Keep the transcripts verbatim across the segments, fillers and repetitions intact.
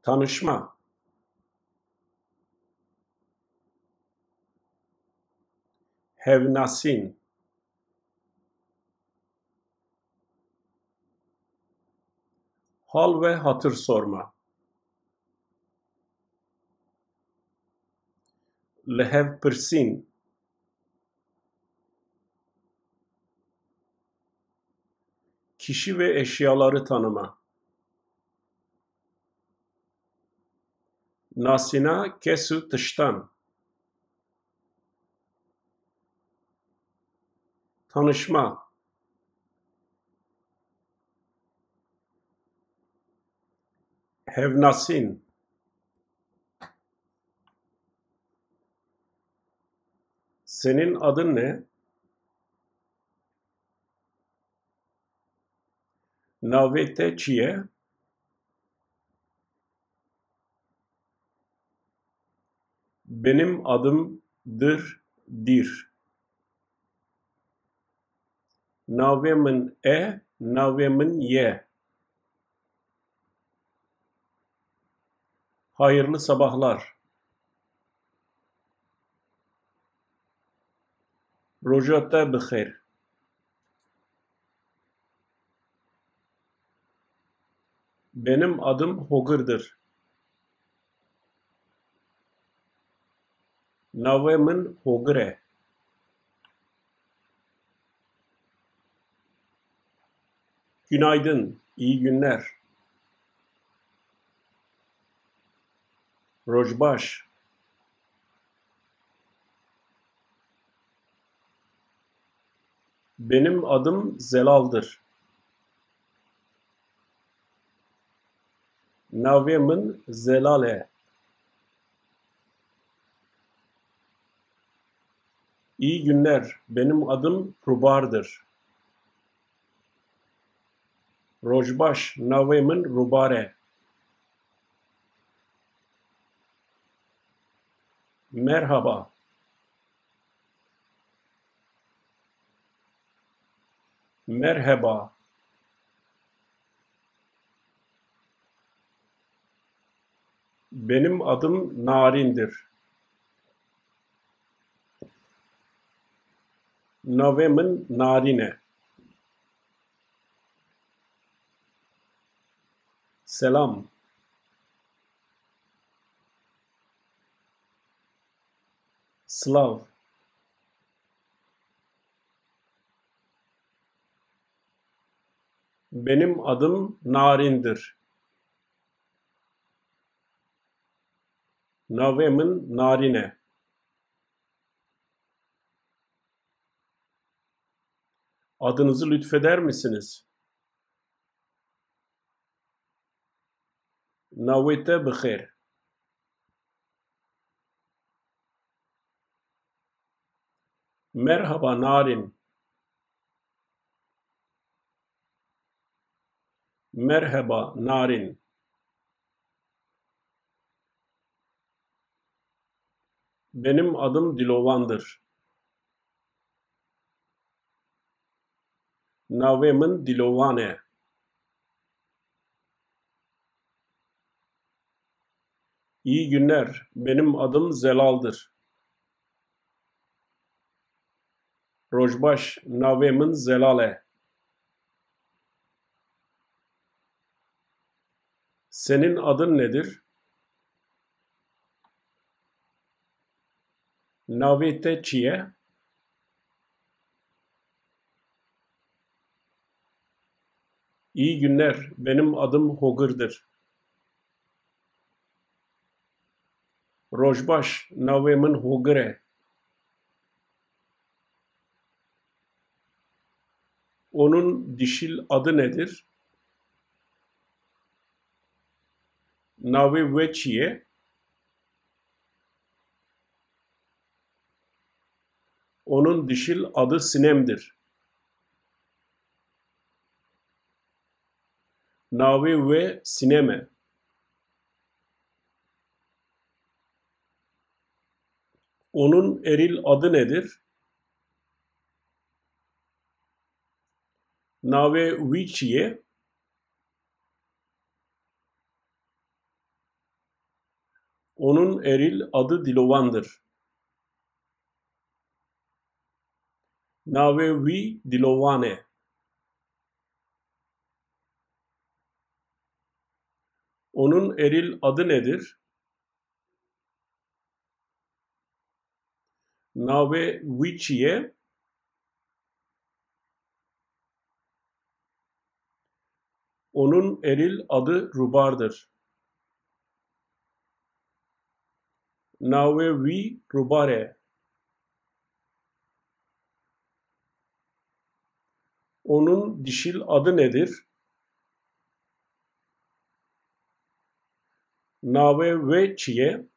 Tanışma. Hevnasin. Hal ve hatır sorma. Lehevpirsin. Kişi ve eşyaları tanıma. Nasina kesu tıştan. Tanışma. Hevnasin. Senin adın ne? Navete çiye? Benim adım dır dir. Navemin e, navemin ye. Hayırlı sabahlar. Rojata bixeyr. Benim adım Hogır'dır. Navemin Hogre. Günaydın, iyi günler. Rojbaş. Benim adım Zelal'dır. Navemin Zelale. İyi günler, benim adım Rubar'dır. Rojbaş, navemin Rubare. Merhaba. Merhaba. Benim adım Narin'dir. Navemin Narine. Selam. Slav. Benim adım Narin'dir. Navemin Narine. Adınızı lütfeder misiniz? Navete bixeyr. Merhaba Narin. Merhaba Narin. Benim adım Dilovan'dır. Navemin Dilovane. İyi günler, benim adım Zelal'dır. Rojbaş, navemin Zelale. Senin adın nedir? Navete çiye? İyi günler, benim adım Hogır'dır. Rojbaş, navemin Hogre. Onun dişil adı nedir? Nave ve çiye? Onun dişil adı Sinem'dir. Nave ve Sineme. Onun eril adı nedir? Nave Viçiye. Onun eril adı Dilovan'dır. Nave wî Dilovan e. Onun eril adı nedir? Nave wî çi ye? Onun eril adı Rubar'dır. Nave wî Rubar e. Onun dişil adı nedir? Nave ve çi ye?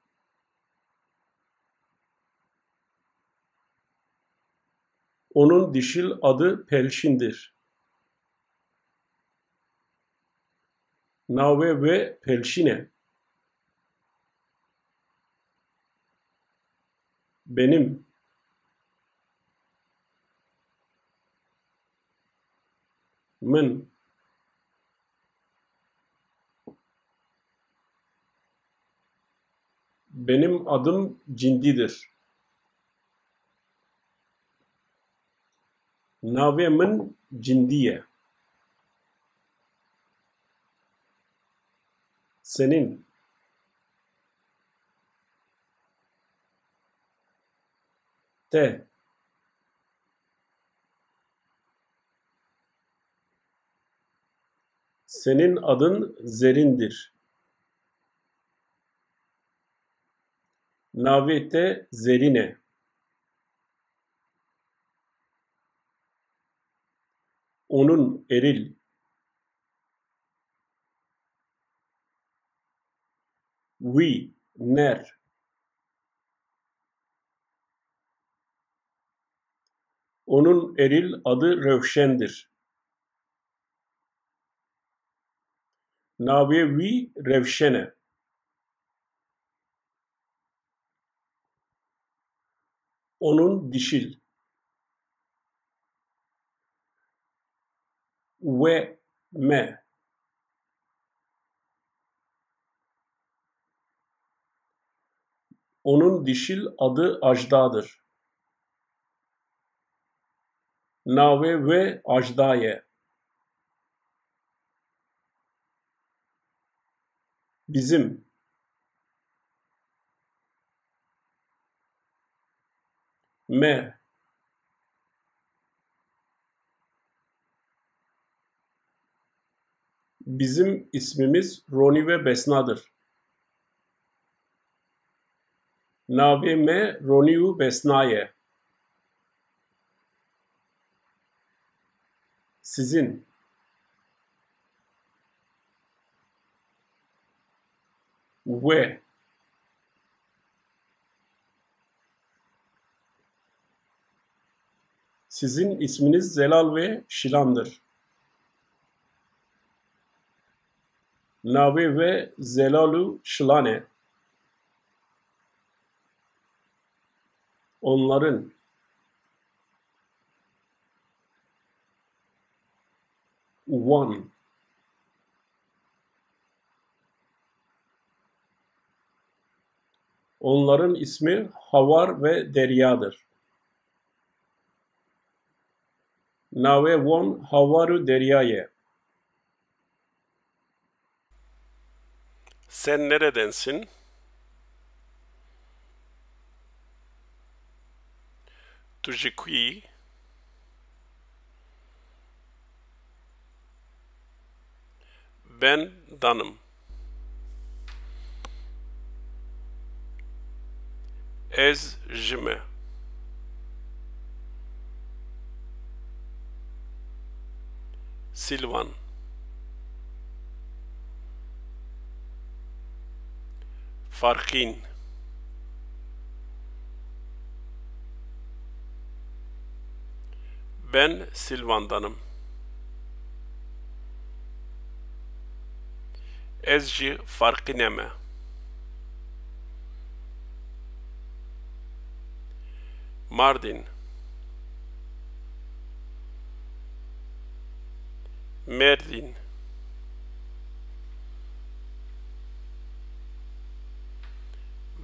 Onun dişil adı Pelşin'dir. Nave ve Pelşine. Benim. Min. Benim adım Cindi'dir. Nave min Cindiye. Senin. Te. Senin adın Zerin'dir. Nave te Zerine. Onun eril. Vi ner. Onun eril adı Revşen'dir. Nave vi Revşene. Onun dişil. Ve me. Onun dişil adı Ajda'dır. Nave ve Ajdaye. Bizim. Me. Bizim ismimiz Roni ve Besna'dır. Nave me Roniu Besnaye. Sizin. Ve. Sizin isminiz Zelal ve Şilan'dır. Nave ve Zelalu Şilane. Onların. One. Onların ismi Havar ve Derya'dır. Nave von Havaru Deryaye. Sen neredensin? Tu je qui? Ben Danım. Ez jime. Silvan. Farkin. Ben Silvan'danım. Ez ji Farkinê me. Mardin. Merdin.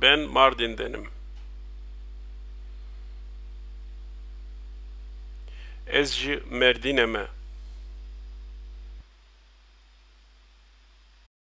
Ben Mardin'denim. Ez ji Merdinê me.